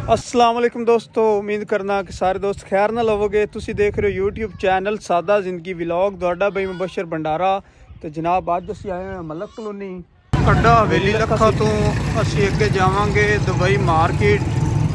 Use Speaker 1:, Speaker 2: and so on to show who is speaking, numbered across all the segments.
Speaker 1: अस्सलाम वालेकुम दोस्तों, उम्मीद करना कि सारे दोस्त खैर ना लवोगे। तुसी देख रहे हो यूट्यूब चैनल सादा जिंदगी व्लॉग। तुहाडा भाई मुबशर भंडारा। तो जनाब अज असीं आए हैं मलक कलोनी अड्डा हवेली लखा तो असीं अगे जावांगे दुबई मार्केट।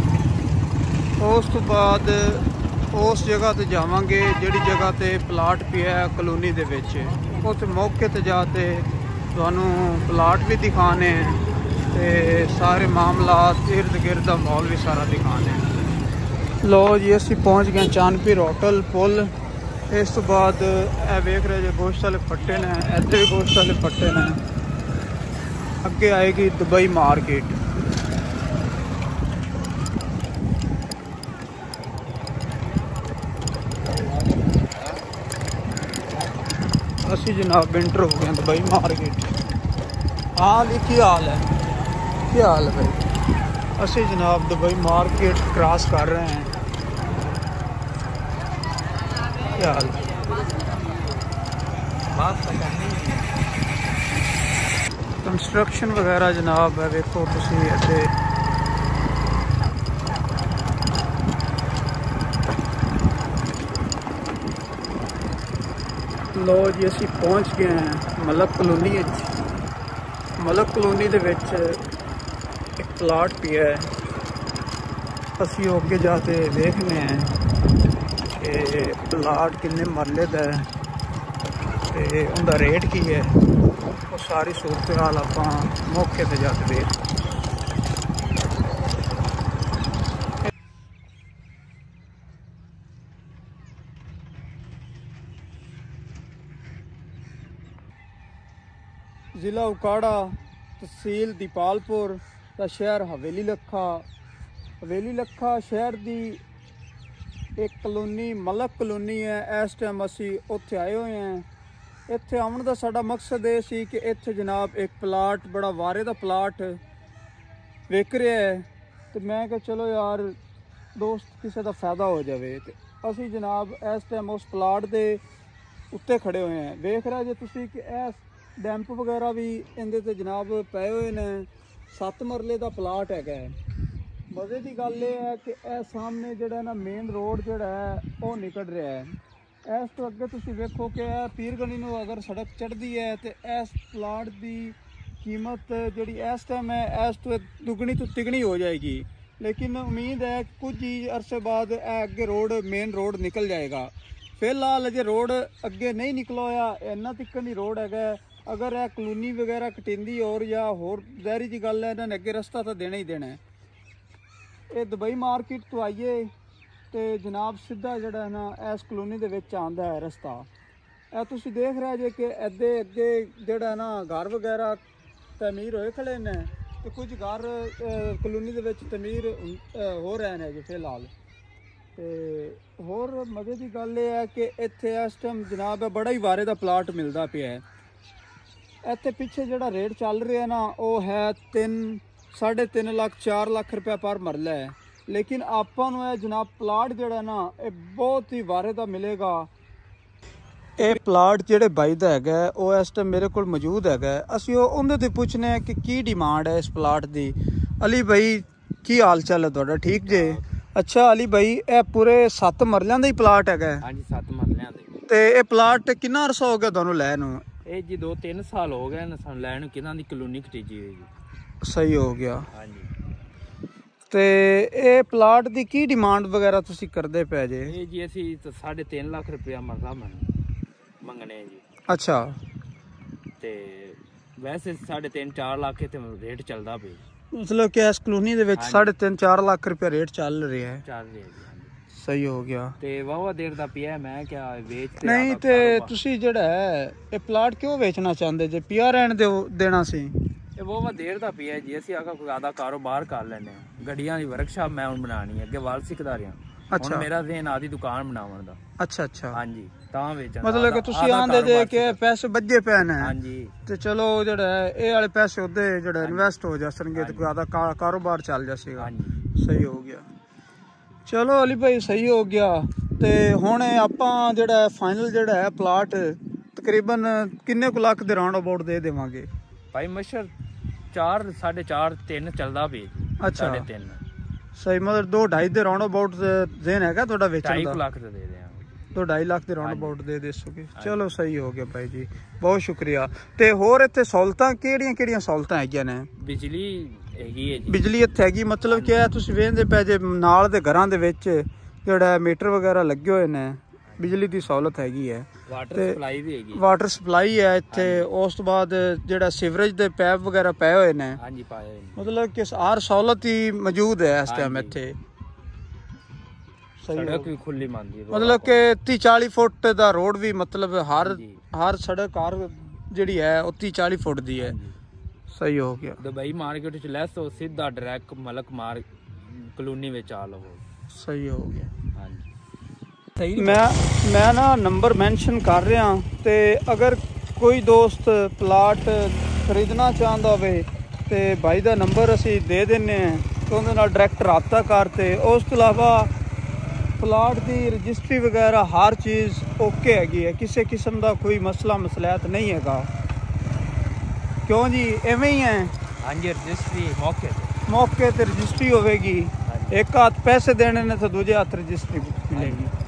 Speaker 1: उस तो बाद उस जगह ते जावांगे जिहड़ी जगह ते प्लाट पिया है कलोनी दे विच। उत्थे मौके ते जाते तुहानूं प्लाट भी दिखाने ते सारे मामलात इर्द गिर्द का माहौल भी सारा दिखाने। लो जी असी पहुँच गए चांदपीर होटल पुल। इस तो बाद वेख रहे जो गोश्त वाले फट्टे ने, इधर भी गोश्त वाले फट्टे ने। अगे आएगी दुबई मार्केट। असी जनाब इंटर हो गए दुबई मार्केट। हाँ जी की हाल है, क्या हाल है भाई? असी जनाब दुबई मार्केट क्रॉस कर रहे हैं। क्या हाल है? कंस्ट्रक्शन वगैरह जनाब है, देखो तुसी इत्थे लो जी असी पहुँच गए हैं मलक कलोनी। मलक कलोनी दे विच एक प्लाट पिया है। असी अगे जाके देखने हैं कि प्लाट किन्ने मरले दा है ते उनका रेट की है। वो सारी सूरत हाल आपां मौके ते जाके देख। ज़िला उकाड़ा, तहसील दीपालपुर का शहर हवेली लखा। हवेली लखा शहर की एक कलोनी मलक कलोनी है। इस टाइम असी उत्थे आए हुए हैं। इत्थे आने का साडा मकसद ये सी कि इत्थे जनाब एक प्लाट बड़ा वारे का प्लाट विक रहा है। तो मैं कहा चलो यार दोस्त किसी का फायदा हो जाए। तो असी जनाब इस टाइम उस प्लाट के उत्ते खड़े हुए हैं। वेख रहे जो तुसी कि इस डैंप वगैरह भी इहदे ते जनाब पे हुए ने। 7 मरले का प्लाट है। मज़े की गल यह है कि यह सामने जोड़ा ना मेन रोड जोड़ा है वो निकल रहा है। इस तो अगे तुसी वेखो कि पीर गली नूं अगर सड़क चढ़ती है तो इस प्लाट की कीमत जी इस टाइम है इस तो दुगनी तो तिगनी हो जाएगी। लेकिन उम्मीद है कि कुछ ही अरसे बाद अगे रोड मेन रोड निकल जाएगा। फिलहाल अजे रोड अगे नहीं निकला होया, इन्ना तिकन ही रोड है। अगर यह कलोनी वगैरह कटिंदी और या होर ज़ाहिर जी गल है, इन्होंने अगे रस्ता तो देना ही देना है। ये दुबई मार्केट तो आइए तो जनाब सीधा जड़ा ना इस कलोनी दे विच आंदा है रस्ता। यह तुसी देख रहे जे कि अद्धे अगे जड़ा ना घर वगैरह तमीर होए खड़े ने तो कुछ घर कलोनी दे विच तमीर हो रहे हैं जी फिलहाल। तो होर मज़े की गल यह है कि इत्थे इस टाइम जनाब बड़ा ही वारे का प्लाट मिलता पिया है। इत्थे पिछे जिहड़ा रेट चल रहा है ना वो है 3.5 लाख 4 लाख रुपया पर मरला है। लेकिन आपां नूं जनाब प्लाट जिहड़ा ना ये बहुत ही वारे का मिलेगा। ये प्लाट जिहड़े बाई दा हैगा वो इस टाइम मेरे को मौजूद है। असीं उहदे ते पुछने कि की डिमांड है इस प्लाट की। अली भाई की हाल चाल है तुहाडा? ठीक जे? अच्छा अली भाई ये पूरे 7 मरलियां दा ही प्लाट है?
Speaker 2: हाँ जी 7 मरलियां दे।
Speaker 1: ते ये प्लाट कितना अरसा हो गया तुहानूं लैन नूं?
Speaker 2: ये जी 2-3 साल हो गए सन लैन किन्हां दी कलोनी खटीजी हुई जी।
Speaker 1: सही हो गया।
Speaker 2: हाँ जी।
Speaker 1: ते ये प्लाट की की डिमांड वगैरह तुसी करदे पे जे?
Speaker 2: ये जी असी तो 3.5 लाख रुपया मरला मंगने जी।
Speaker 1: अच्छा
Speaker 2: ते वैसे 3.5-4 लाख ते रेट चलदा पे।
Speaker 1: मतलब कि इस कलोनी दे विच 3.5-4 लाख रुपया रेट चल रहा है?
Speaker 2: चल रहा है।
Speaker 1: सही हो गया।
Speaker 2: ते वावा देर दा पिया मैं क्या बेच
Speaker 1: नहीं ते तुसी जेड़ा है ये प्लाट क्यों बेचना चाहते जे? पिया रहन देना सी?
Speaker 2: ये वावा देर दा पिया जी। असी आखा कोई आधा कारोबार कर लेने। गड्डियां दी वर्कशॉप मैं हुण बनानी है, अगे वाल सिखदा रहा। अच्छा मेरा ज़हन आदि दुकान बनावन दा। अच्छा अच्छा हाँ जी तां बेचना। मतलब कि तुसी आंदे जे कि पैसे बज्जे पे ने। हाँ जी ते चलो जेड़ा है ये वाले पैसे ओदे जेड़ा इन्वेस्ट हो जासणगे ते कोई आधा कारोबार चल जासेगा। हाँ जी सही हो गया। चलो अली भाई सही हो गया। तो हुण आपां जेड़ा फाइनल जेड़ा है प्लाट तकरीबन किन्ने कु लाख दे राउंड अबाउट दे देवांगे? भाई मशर 4 4.5 3 चलदा पे। अच्छा 3.5
Speaker 1: ਸਹੀ, ਮਤਲਬ 2-2.5 ਦੇ ਰਾਉਂਡ ਅਬਾਊਟ ਜ਼ੇਨ ਹੈਗਾ ਤੁਹਾਡਾ ਵੇਚਣ ਦਾ?
Speaker 2: 2.5 ਲੱਖ ਦੇ ਦੇ ਦਿਆਂ,
Speaker 1: 2.5 ਲੱਖ ਦੇ ਰਾਉਂਡ ਅਬਾਊਟ ਦੇ ਸੋਗੇ। ਚਲੋ ਸਹੀ ਹੋ ਗਿਆ ਭਾਈ ਜੀ, ਬਹੁਤ ਸ਼ੁਕਰੀਆ। ਤੇ ਹੋਰ ਇੱਥੇ ਸਹੂਲਤਾਂ ਕਿਹੜੀਆਂ ਸਹੂਲਤਾਂ ਹੈਗੀਆਂ ਨੇ?
Speaker 2: ਬਿਜਲੀ ਹੈਗੀ ਹੈ ਜੀ।
Speaker 1: ਬਿਜਲੀ ਇੱਥੇ ਹੈਗੀ, ਮਤਲਬ ਕਿ ਤੁਸੀਂ ਵੇਖਦੇ ਪਏ ਜੇ ਨਾਲ ਦੇ ਘਰਾਂ ਦੇ ਵਿੱਚ ਜਿਹੜਾ ਮੀਟਰ ਵਗੈਰਾ ਲੱਗੇ ਹੋਏ ਨੇ, ਬਿਜਲੀ ਦੀ ਸਹੂਲਤ ਹੈਗੀ ਹੈ।
Speaker 2: ਵਾਟਰ ਸਪਲਾਈ ਵੀ ਹੈਗੀ,
Speaker 1: ਵਾਟਰ ਸਪਲਾਈ ਹੈ ਇੱਥੇ। ਉਸ ਤੋਂ ਬਾਅਦ ਜਿਹੜਾ ਸੀਵਰੇਜ ਦੇ ਪੈਪ ਵਗੈਰਾ ਪਏ ਹੋਏ ਨੇ।
Speaker 2: ਹਾਂਜੀ ਪਾਏ ਹੋਏ,
Speaker 1: ਮਤਲਬ ਕਿ ਹਰ ਸਹੂਲਤ ਹੀ ਮੌਜੂਦ ਹੈ ਇਸ ਟਾਈਮ ਇੱਥੇ।
Speaker 2: ਸੜਕ ਵੀ ਖੁੱਲੀ ਮੰਨਦੀ ਹੈ,
Speaker 1: ਮਤਲਬ ਕਿ 30-40 ਫੁੱਟ ਦਾ ਰੋਡ ਵੀ, ਮਤਲਬ ਹਰ ਸੜਕ ਜਿਹੜੀ ਹੈ ਉਹ 30-40 ਫੁੱਟ ਦੀ ਹੈ। ਸਹੀ ਹੋ ਗਿਆ।
Speaker 2: ਦੁਬਈ ਮਾਰਕੀਟ ਚ ਲੈਸ ਹੋ, ਸਿੱਧਾ ਡਾਇਰੈਕਟ ਮਲਕ ਮਾਰ ਕਲੋਨੀ ਵਿੱਚ ਆ ਲਵੋ।
Speaker 1: ਸਹੀ ਹੋ ਗਿਆ।
Speaker 2: ਹਾਂਜੀ,
Speaker 1: ਮੈਂ ਨਾ ਨੰਬਰ ਮੈਂਸ਼ਨ ਕਰ ਰਿਹਾ, ਤੇ ਅਗਰ ਕੋਈ ਦੋਸਤ ਪਲਾਟ ਖਰੀਦਣਾ ਚਾਹੁੰਦਾ ਹੋਵੇ ਤੇ ਭਾਈ ਦਾ ਨੰਬਰ ਅਸੀਂ ਦੇ ਦਿੰਨੇ ਆ, ਤੇ ਉਹਦੇ ਨਾਲ ਡਾਇਰੈਕਟ ਰਾਬਤਾ ਕਰਤੇ। ਉਸ ਤੋਂ ਇਲਾਵਾ ਪਲਾਟ ਦੀ ਰਜਿਸਟਰੀ ਵਗੈਰਾ ਹਰ ਚੀਜ਼ ਓਕੇ ਹੈਗੀ ਹੈ, ਕਿਸੇ ਕਿਸਮ ਦਾ ਕੋਈ ਮਸਲਾਤ ਨਹੀਂ ਹੈਗਾ। ਕਿਉਂ ਜੀ, ਐਵੇਂ ਹੀ ਹੈ?
Speaker 2: ਹਾਂਜੀ, ਰਜਿਸਟਰੀ
Speaker 1: ਮੌਕੇ ਤੇ ਰਜਿਸਟਰੀ ਹੋਵੇਗੀ। ਇੱਕ ਹੱਥ ਪੈਸੇ ਦੇਣੇ ਨੇ ਤੇ ਦੂਜੇ ਹੱਥ ਰਜਿਸਟਰੀ ਮਿਲੇਗੀ।